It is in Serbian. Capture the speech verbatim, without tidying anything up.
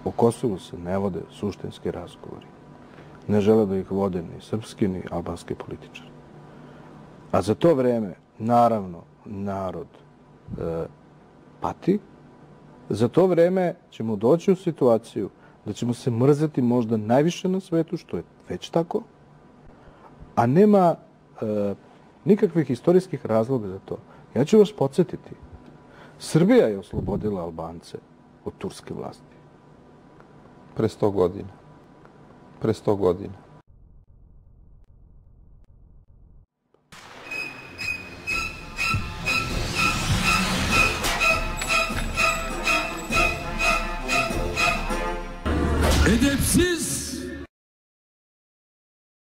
O Kosovu se ne vode suštinski razgovori. Ne žele da ih vode ni srpski, ni albanski političari. A za to vreme, naravno, narod e, pati. Za to vreme ćemo doći u situaciju da ćemo se mrzeti možda najviše na svetu, što je već tako, a nema e, nikakvih istorijskih razloga za to. Ja ću vas podsjetiti. Srbija je oslobodila Albance od turske vlasti. Pre sto godina. Pre sto godina.